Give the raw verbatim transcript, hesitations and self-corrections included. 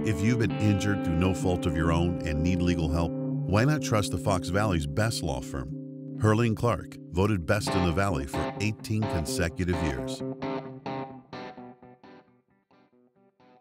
If you've been injured through no fault of your own and need legal help, why not trust the Fox Valley's best law firm? Herrling Clark, voted best in the Valley for eighteen consecutive years.